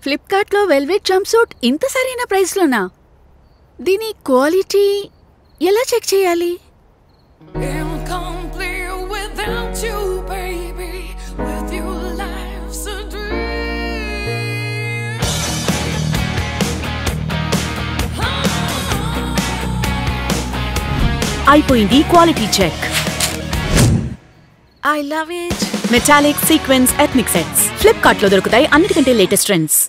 ఫ్లిప్‌కార్ట్‌లో velvet jumpsuit ఇంత సరైన ప్రైస్‌లోనా? దీని క్వాలిటీ ఎలా చెక్ చేయాలి? అయిపోయింది quality check. I love it. Metallic sequence ethnic sets ఫ్లిప్‌కార్ట్‌లో దొరుకుతాయి అన్నిటికంటే లేటెస్ట్ ట్రెండ్స్.